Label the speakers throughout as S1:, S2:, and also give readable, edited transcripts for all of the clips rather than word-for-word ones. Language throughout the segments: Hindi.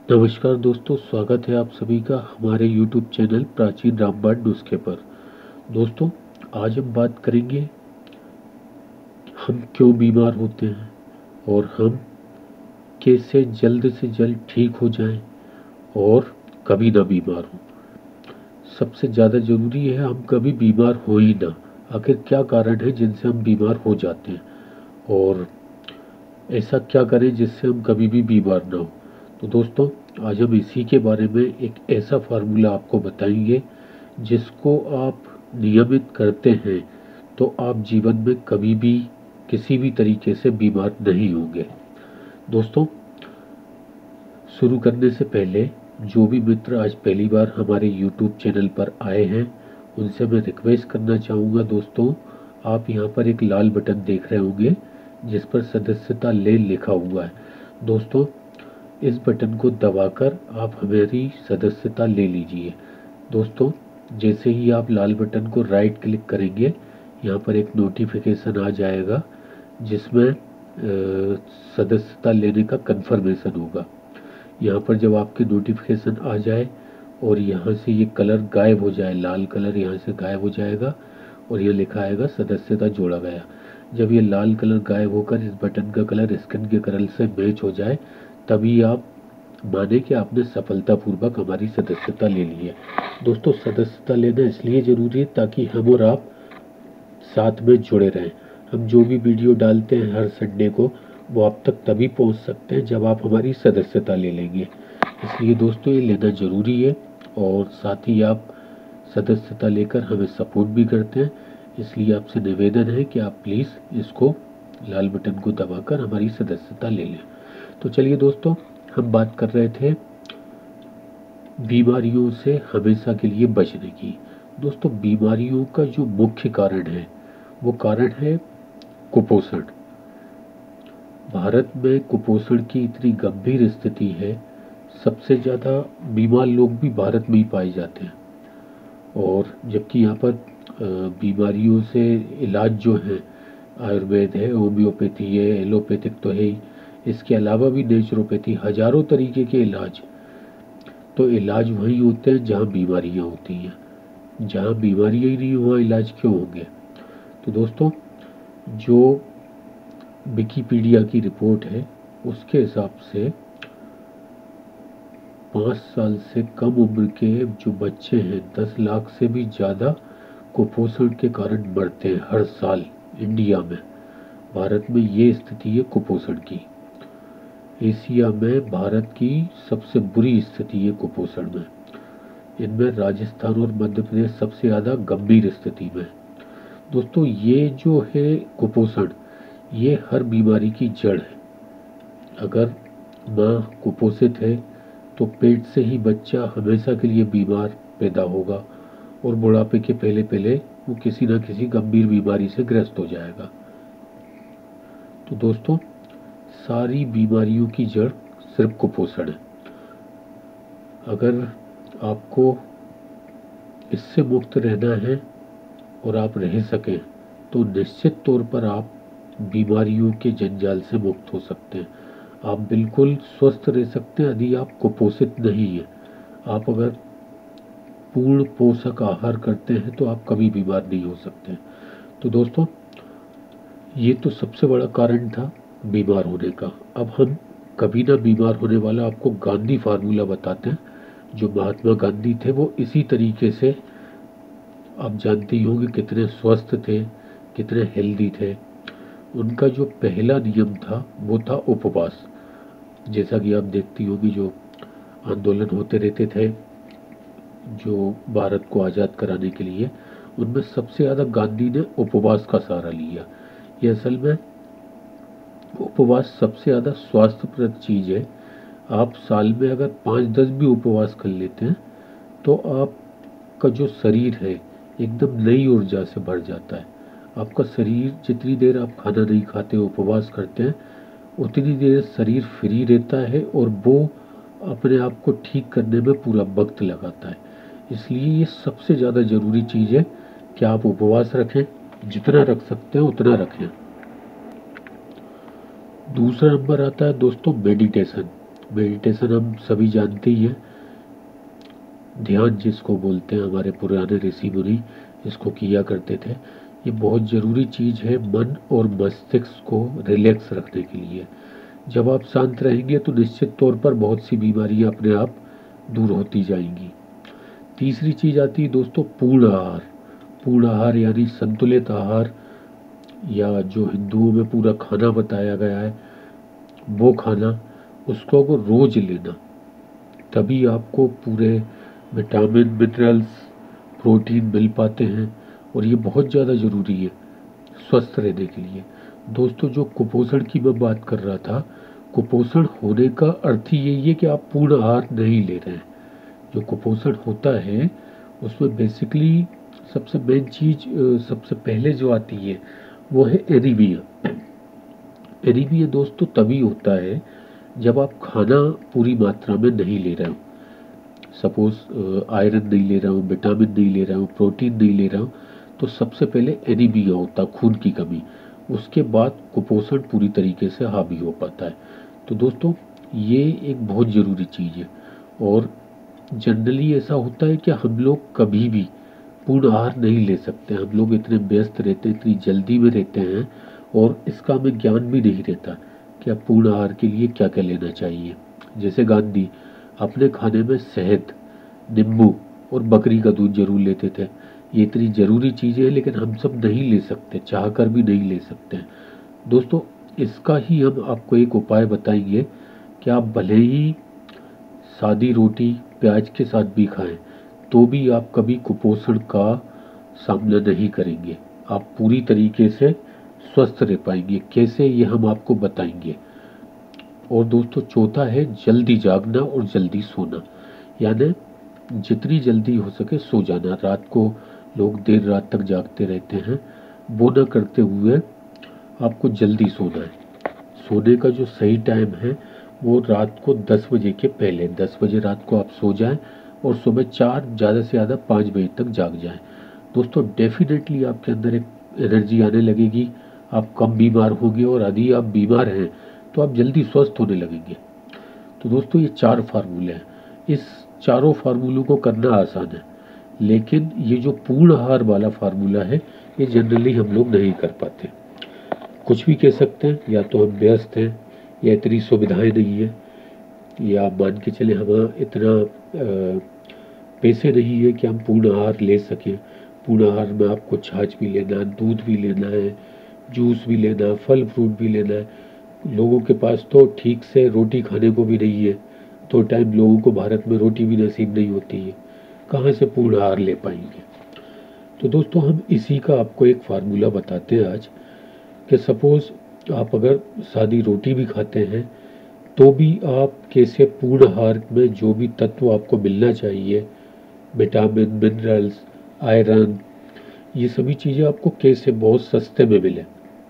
S1: नमस्कार दोस्तों, स्वागत है आप सभी का हमारे YouTube चैनल प्राचीन रामबाण नुस्खे पर। दोस्तों, आज हम बात करेंगे हम क्यों बीमार होते हैं और हम कैसे जल्द से जल्द ठीक हो जाएं और कभी ना बीमार हो। सबसे ज़्यादा ज़रूरी है हम कभी बीमार हो ही ना। आखिर क्या कारण है जिनसे हम बीमार हो जाते हैं और ऐसा क्या करें जिससे हम कभी भी बीमार ना हो। तो दोस्तों, आज हम इसी के बारे में एक ऐसा फार्मूला आपको बताएंगे जिसको आप नियमित करते हैं तो आप जीवन में कभी भी किसी भी तरीके से बीमार नहीं होंगे। दोस्तों, शुरू करने से पहले जो भी मित्र आज पहली बार हमारे YouTube चैनल पर आए हैं उनसे मैं रिक्वेस्ट करना चाहूँगा। दोस्तों, आप यहाँ पर एक लाल बटन देख रहे होंगे जिस पर सदस्यता ले लिखा हुआ है। दोस्तों, इस बटन को दबाकर आप हमारी सदस्यता ले लीजिए। दोस्तों, जैसे ही आप लाल बटन को राइट क्लिक करेंगे यहाँ पर एक नोटिफिकेशन आ जाएगा जिसमें सदस्यता लेने का कन्फर्मेशन होगा। यहाँ पर जब आपके नोटिफिकेशन आ जाए और यहाँ से ये कलर गायब हो जाए, लाल कलर यहाँ से गायब हो जाएगा और ये लिखा आएगा सदस्यता जोड़ा गया। जब ये लाल कलर गायब होकर इस बटन का कलर स्किन के कलर से मैच हो जाए तभी आप माने कि आपने सफलतापूर्वक हमारी सदस्यता ले ली है। दोस्तों, सदस्यता लेना इसलिए ज़रूरी है ताकि हम और आप साथ में जुड़े रहें। हम जो भी वीडियो डालते हैं हर संडे को वो आप तक तभी पहुंच सकते हैं जब आप हमारी सदस्यता ले लेंगे। इसलिए दोस्तों, ये लेना ज़रूरी है और साथ ही आप सदस्यता लेकर हमें सपोर्ट भी करते हैं। इसलिए आपसे निवेदन है कि आप प्लीज़ इसको लाल बटन को दबाकर हमारी सदस्यता ले लें। तो चलिए दोस्तों, हम बात कर रहे थे बीमारियों से हमेशा के लिए बचने की। दोस्तों, बीमारियों का जो मुख्य कारण है वो कारण है कुपोषण। भारत में कुपोषण की इतनी गंभीर स्थिति है, सबसे ज़्यादा बीमार लोग भी भारत में ही पाए जाते हैं। और जबकि यहाँ पर बीमारियों से इलाज जो है आयुर्वेद है, होम्योपैथी है, एलोपैथिक तो है ही, इसके अलावा भी नेचुरोपैथी, हजारों तरीके के इलाज। तो इलाज वहीं होते हैं जहाँ बीमारियाँ होती हैं। जहाँ बीमारियाँ ही नहीं वहाँ इलाज क्यों होंगे। तो दोस्तों, जो विकिपीडिया की रिपोर्ट है उसके हिसाब से 5 साल से कम उम्र के जो बच्चे हैं 10 लाख से भी ज़्यादा कुपोषण के कारण मरते हैं हर साल इंडिया में। भारत में ये स्थिति है कुपोषण की। एशिया में भारत की सबसे बुरी स्थिति है कुपोषण में। इनमें राजस्थान और मध्य प्रदेश सबसे ज़्यादा गंभीर स्थिति में। दोस्तों, ये जो है कुपोषण, ये हर बीमारी की जड़ है। अगर माँ कुपोषित है तो पेट से ही बच्चा हमेशा के लिए बीमार पैदा होगा और बुढ़ापे के पहले पहले वो किसी न किसी गंभीर बीमारी से ग्रस्त हो जाएगा। तो दोस्तों, सारी बीमारियों की जड़ सिर्फ कुपोषण है। अगर आपको इससे मुक्त रहना है और आप रह सकें तो निश्चित तौर पर आप बीमारियों के जंजाल से मुक्त हो सकते हैं। आप बिल्कुल स्वस्थ रह सकते हैं यदि आप कुपोषित नहीं हैं। आप अगर पूर्ण पोषक आहार करते हैं तो आप कभी बीमार नहीं हो सकते। तो दोस्तों, ये तो सबसे बड़ा कारण था बीमार होने का। अब हम कभी ना बीमार होने वाला आपको गांधी फार्मूला बताते हैं। जो महात्मा गांधी थे वो इसी तरीके से, आप जानते ही होंगे कितने स्वस्थ थे, कितने हेल्दी थे। उनका जो पहला नियम था वो था उपवास। जैसा कि आप देखती होगी जो आंदोलन होते रहते थे जो भारत को आज़ाद कराने के लिए, उनमें सबसे ज़्यादा गांधी ने उपवास का सहारा लिया। ये असल में उपवास सबसे ज़्यादा स्वास्थ्यप्रद चीज़ है। आप साल में अगर 5-10 भी उपवास कर लेते हैं तो आपका जो शरीर है एकदम नई ऊर्जा से भर जाता है। आपका शरीर जितनी देर आप खाना नहीं खाते उपवास करते हैं उतनी देर शरीर फ्री रहता है और वो अपने आप को ठीक करने में पूरा वक्त लगाता है। इसलिए ये सबसे ज़्यादा ज़रूरी चीज़ है कि आप उपवास रखें, जितना रख सकते हैं उतना रखें। दूसरा नंबर आता है दोस्तों मेडिटेशन। मेडिटेशन हम सभी जानते ही हैं, ध्यान जिसको बोलते हैं, हमारे पुराने ऋषि मुनि इसको किया करते थे। ये बहुत ज़रूरी चीज़ है मन और मस्तिष्क को रिलैक्स रखने के लिए। जब आप शांत रहेंगे तो निश्चित तौर पर बहुत सी बीमारियां अपने आप दूर होती जाएंगी। तीसरी चीज़ आती है दोस्तों पूर्ण आहार। पूर्ण आहार यानी संतुलित आहार, या जो हिंदुओं में पूरा खाना बताया गया है वो खाना, उसको को रोज लेना, तभी आपको पूरे विटामिन मिनरल्स प्रोटीन मिल पाते हैं, और ये बहुत ज़्यादा ज़रूरी है स्वस्थ रहने के लिए। दोस्तों जो कुपोषण की मैं बात कर रहा था, कुपोषण होने का अर्थ ही यही है कि आप पूर्ण आहार नहीं ले रहे हैं। जो कुपोषण होता है उसमें बेसिकली सबसे मेन चीज़ सबसे पहले जो आती है वो है एनीमिया। एनीमिया दोस्तों तभी होता है जब आप खाना पूरी मात्रा में नहीं ले रहे हो। सपोज आयरन नहीं ले रहा हूँ, विटामिन नहीं ले रहा हूँ, प्रोटीन नहीं ले रहा हूँ, तो सबसे पहले एनीमिया होता, खून की कमी। उसके बाद कुपोषण पूरी तरीके से हावी हो पाता है। तो दोस्तों ये एक बहुत ज़रूरी चीज़ है। और जनरली ऐसा होता है कि हम लोग कभी भी पूर्ण आहार नहीं ले सकते। हम लोग इतने व्यस्त रहते हैं, इतनी जल्दी में रहते हैं, और इसका हमें ज्ञान भी नहीं रहता कि आप पूर्ण आहार के लिए क्या क्या लेना चाहिए। जैसे गांधी अपने खाने में शहद, नींबू और बकरी का दूध जरूर लेते थे। ये इतनी ज़रूरी चीज़ें हैं, लेकिन हम सब नहीं ले सकते, चाह कर भी नहीं ले सकते हैं। दोस्तों इसका ही हम आपको एक उपाय बताएंगे कि आप भले ही सादी रोटी प्याज के साथ भी खाएं, तो भी आप कभी कुपोषण का सामना नहीं करेंगे। आप पूरी तरीके से स्वस्थ रह पाएंगे। कैसे, ये हम आपको बताएंगे। और दोस्तों चौथा है जल्दी जागना और जल्दी सोना, यानी जितनी जल्दी हो सके सो जाना। रात को लोग देर रात तक जागते रहते हैं, वो न करते हुए आपको जल्दी सोना है। सोने का जो सही टाइम है वो रात को 10 बजे के पहले, 10 बजे रात को आप सो जाएं और सुबह 4 ज़्यादा से ज़्यादा 5 बजे तक जाग जाएं। दोस्तों डेफिनेटली आपके अंदर एक एनर्जी आने लगेगी, आप कम बीमार होंगे, और यदि आप बीमार हैं तो आप जल्दी स्वस्थ होने लगेंगे। तो दोस्तों ये 4 फार्मूले हैं। इस चारों फार्मूलों को करना आसान है, लेकिन ये जो पूर्ण आहार वाला फार्मूला है ये जनरली हम लोग नहीं कर पाते। कुछ भी कह सकते हैं, या तो हम व्यस्त हैं, या इतनी सुविधाएं नहीं है, या मान के चले हम इतना पैसे नहीं है कि हम पूर्ण आहार ले सकें। पूर्ण आहार में आपको छाछ भी लेना है, दूध भी लेना है, जूस भी लेना है, फल फ्रूट भी लेना है। लोगों के पास तो ठीक से रोटी खाने को भी नहीं है, तो टाइम लोगों को भारत में रोटी भी नसीब नहीं होती है, कहाँ से पूर्ण आहार ले पाएंगे। तो दोस्तों हम इसी का आपको एक फार्मूला बताते हैं आज, कि सपोज़ आप अगर सादी रोटी भी खाते हैं तो भी आप कैसे पूर्ण आहार में जो भी तत्व आपको मिलना चाहिए, विटामिन मिनरल्स आयरन, ये सभी चीज़ें आपको कैसे बहुत सस्ते में मिले।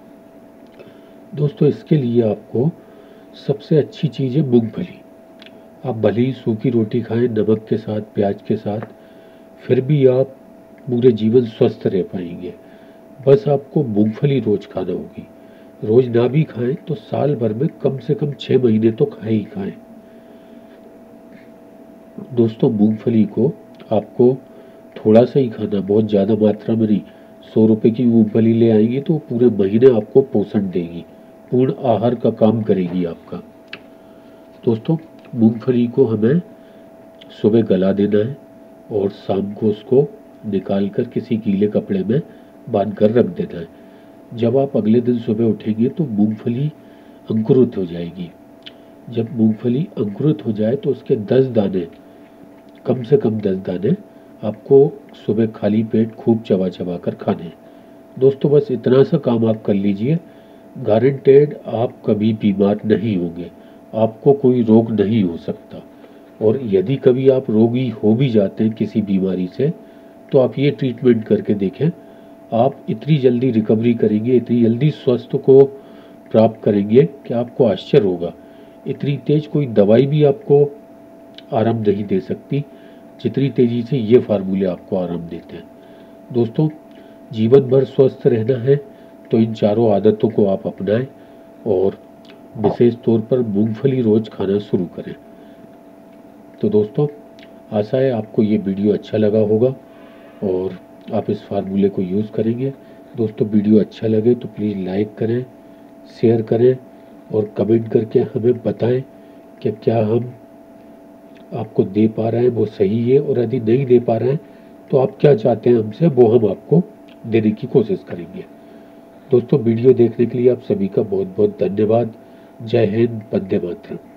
S1: दोस्तों इसके लिए आपको सबसे अच्छी चीज़ है मूंगफली। आप भले ही सूखी रोटी खाएं नमक के साथ, प्याज के साथ, फिर भी आप पूरे जीवन स्वस्थ रह पाएंगे। बस आपको मूंगफली रोज़ खाना होगी। रोज़ ना भी खाएं तो साल भर में कम से कम 6 महीने तो खाएं ही खाएं। दोस्तों मूंगफली को आपको थोड़ा सा ही खाना, बहुत ज़्यादा मात्रा में नहीं। 100 रुपये की मूंगफली ले आएंगे तो पूरे महीने आपको पोषण देगी, पूर्ण आहार का काम करेगी आपका। दोस्तों मूंगफली को हमें सुबह गला देना है, और शाम को उसको निकाल कर किसी गीले कपड़े में बांध कर रख देना है। जब आप अगले दिन सुबह उठेंगे तो मूंगफली अंकुरित हो जाएगी। जब मूंगफली अंकुरित हो जाए तो उसके 10 दाने, कम से कम 10 दाने आपको सुबह खाली पेट खूब चबा चबा कर खाने हैं। दोस्तों बस इतना सा काम आप कर लीजिए, गारंटेड आप कभी बीमार नहीं होंगे, आपको कोई रोग नहीं हो सकता। और यदि कभी आप रोगी हो भी जाते हैं किसी बीमारी से, तो आप ये ट्रीटमेंट करके देखें, आप इतनी जल्दी रिकवरी करेंगे, इतनी जल्दी स्वास्थ्य को प्राप्त करेंगे कि आपको आश्चर्य होगा। इतनी तेज कोई दवाई भी आपको आराम नहीं दे सकती जितनी तेजी से ये फार्मूले आपको आराम देते हैं। दोस्तों जीवन भर स्वस्थ रहना है तो इन चारों आदतों को आप अपनाएं, और विशेष तौर पर मूंगफली रोज खाना शुरू करें। तो दोस्तों, आशा है आपको ये वीडियो अच्छा लगा होगा और आप इस फार्मूले को यूज़ करेंगे। दोस्तों, वीडियो अच्छा लगे तो प्लीज़ लाइक करें, शेयर करें और कमेंट करके हमें बताएं कि क्या हम आपको दे पा रहे हैं वो सही है, और यदि नहीं दे पा रहे हैं तो आप क्या चाहते हैं हमसे, वो हम आपको देने की कोशिश करेंगे। दोस्तों, वीडियो देखने के लिए आप सभी का बहुत बहुत धन्यवाद। जय हिंद, वंदे मातरम।